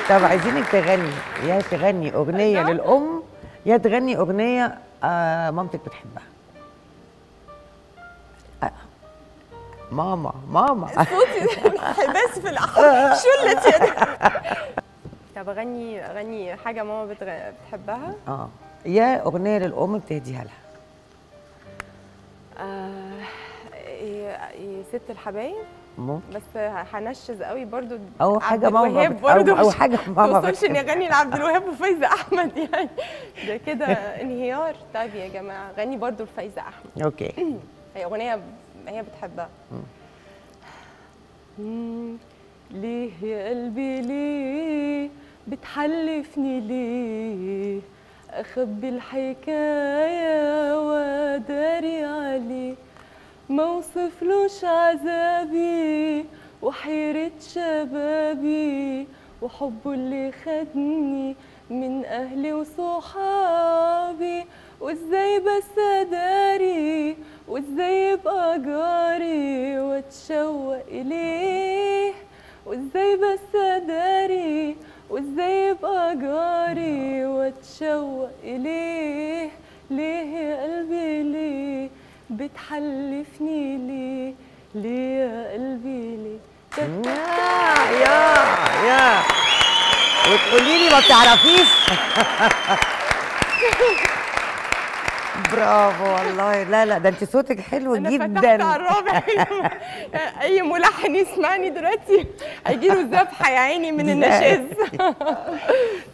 طب عايزينك تغني، يا تغني اغنيه للام يا تغني اغنيه مامتك بتحبها. ماما ماما صوتي بس في الاحوال شلت يا ده. طب اغني حاجه ماما بتحبها. يا اغنيه للام بتهديها لها. ست الحبايب ممكن، بس هنشز قوي برضو. او حاجه ماما برضو او حاجه ماما ما توصلش اني اغني لعبد الوهاب وفايزه احمد يعني ده كده انهيار. طيب يا جماعه غني برضو لفايزه احمد. اوكي. هي اغنيه هي بتحبها. ليه يا قلبي ليه بتحلفني ليه اخبي الحكايه واداري عليه ما اوصفلوش عذابي وحيرة شبابي وحبه اللي خدني من اهلي وصحابي وازاي بس اداري وازاي يبقى جاري واتشوق اليه وازاي بس اداري وازاي يبقى جاري واتشوق اليه. ليه يا قلبي ليه بتحلفني ليه ليه يا قلبي ليه. يا وتقولي لي ما بتعرفيش. برافو والله. لا لا ده انت صوتك حلو أنا جدا. فتحت على الرابع. اي ملحن يسمعني دلوقتي هيجيله ذبحه يا عيني من النشاز.